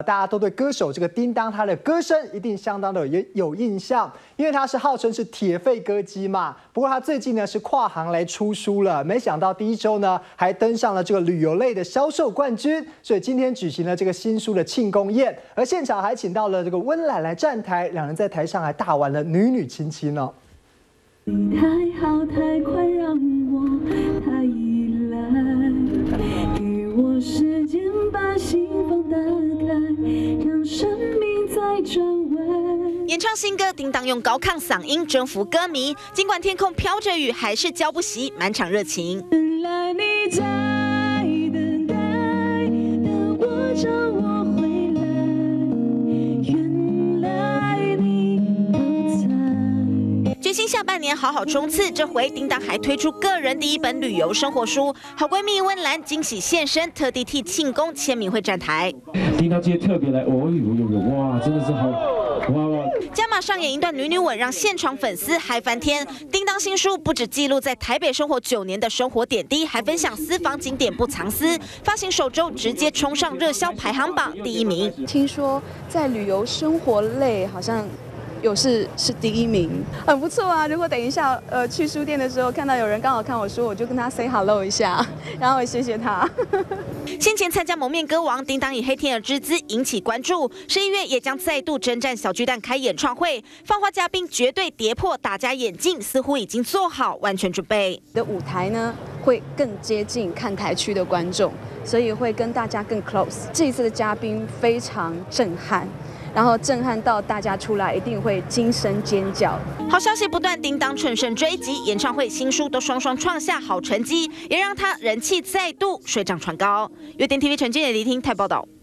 大家都对歌手这个叮当他的歌声一定相当的有印象，因为他是号称是铁肺歌姬嘛。不过他最近呢是跨行来出书了，没想到第一周呢还登上了这个旅游类的销售冠军，所以今天举行了这个新书的庆功宴，而现场还请到了这个温岚来站台，两人在台上还大玩了女亲亲哦。 你太好太快，让我太依赖，给我时间把心房打开，让生命再转弯。 演唱新歌，叮当用高亢嗓音征服歌迷，尽管天空飘着雨，还是浇不熄满场热情。 原来你在等待，等我找我回来，原来你都在。 决心下半年好好冲刺，这回叮当还推出个人第一本旅游生活书，好闺蜜温岚惊喜现身，特地替庆功签名会站台。 叮当今天特别来，哇，真的是好，哇！ 加码上演一段女吻，让现场粉丝嗨翻天。叮当新书不只记录在台北生活9年的生活点滴，还分享私房景点不藏私。发行首周直接冲上热销排行榜第1名。 听说在旅游生活类好像是第1名，很不错啊！如果等一下去书店的时候看到有人刚好看我书，我就跟他 say hello 一下，然后也谢谢他。 先前参加蒙面歌王，叮当以黑天鹅之姿引起关注。11月也将再度征战小巨蛋开演唱会，放话嘉宾绝对跌破大家眼镜，似乎已经做好完全准备。 的舞台呢会更接近看台区的观众，所以会跟大家更 close。这一次的嘉宾非常震撼。然后震撼到大家出来一定会惊声尖叫。 好消息不断，叮当乘胜追击，演唱会、新书都双双创下好成绩，也让他人气再度水涨船高。有点 TV 陈俊也、李婷台报道。